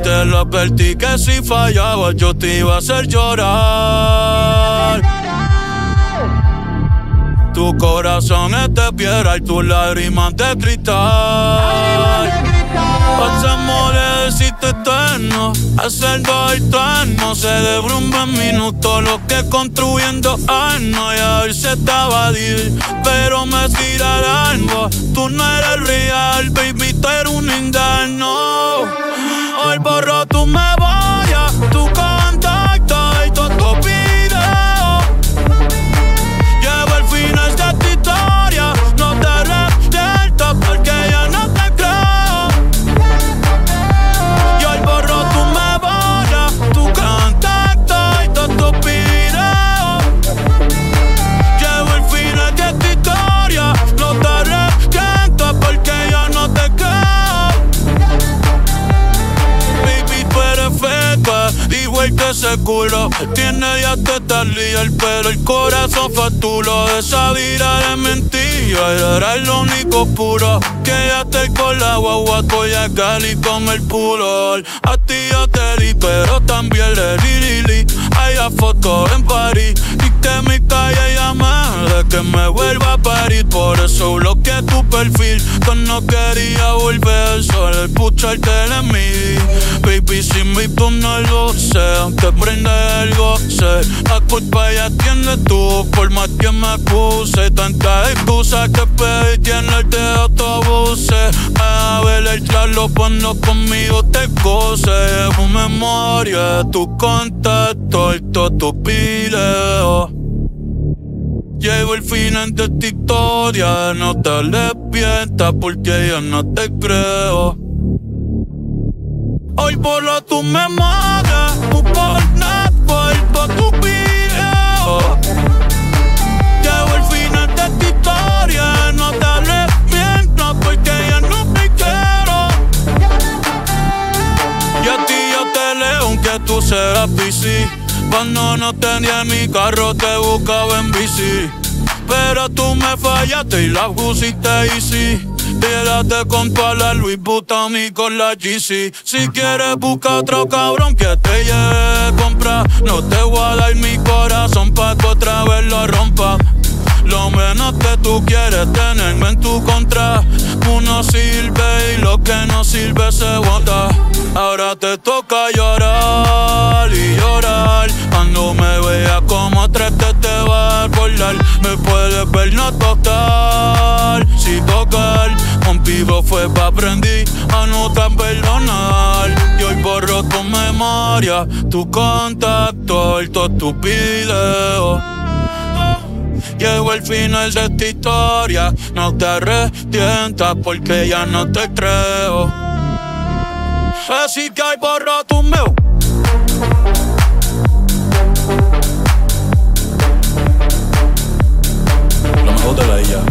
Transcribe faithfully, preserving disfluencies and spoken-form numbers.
te lo advertí que si fallabas yo te iba a hacer llorar. Tu corazón es de piedra y tus lágrimas de cristal. Pasamos de decirte eterno a ser dos eternos. Se derrumba en minutos lo que construyendo años. Y a ver si estaba div, pero me tira el alma. Tú no eres real, baby, tú eres un interno. Hoy borro tu memoria, tu contacto y todo tu video. Llevo el final de tu historia, no te arrepientas porque ya no te creo. Y hoy borro tu memoria, tu contacto y todo tu video. Llevo el final de tu historia, no te arrepientas porque ya no te creo. Baby, tú eres feca, igual que ese culo. Tiene ya te líder, pero el corazón fatulo. Esa vida de mentira, era el único puro. Que ya te con la guagua, voy a Cali con el pulor. A ti yo te di, pero también le di, li, li. Hay fotos en París y que mi calle llama de que me vuelva a parir. Por eso bloqueé tu perfil, que no quería volver. Solo escucharte de mí. Baby, si mi tú no lo sé, aunque prende el goce, la culpa ya tienes tú, por más que me acuse. Tantas excusas que pedí, tiene el de autobuses. A ver el charlo cuando conmigo te goce. Tu memoria, tu contacto y todo tu video. Llevo el final de esta historia, no te arrepientas porque yo no te creo. Hoy borro tu memoria, tu porno, por todo tu video. Llevo el final de esta historia, no te arrepientas porque ya no te quiero. Y a ti yo te leo aunque tú seas bici. Cuando no tenía mi carro te buscaba en bici, pero tú me fallaste y la pusiste easy. Quédate con toda la Louis Vuitton y con la G C. Si quieres busca otro cabrón que te lleve a comprar. No te voy a dar mi corazón pa' que otra vez lo rompa. Lo menos que tú quieres tenerme en tu contra. Uno sirve y lo que no sirve se bota. Ahora te toca llorar y llorar. Cuando me veas como triste te va a acordar. Me puedes ver no tocar, si tocar contigo fue pa' aprender a no tan perdonar. Y hoy borro tu memoria, tu contacto y todo tu video. Llego al final de esta historia, no te arrepientas porque ya no te creo. Así que hoy borro tu memoria. Lo mejor de la I A.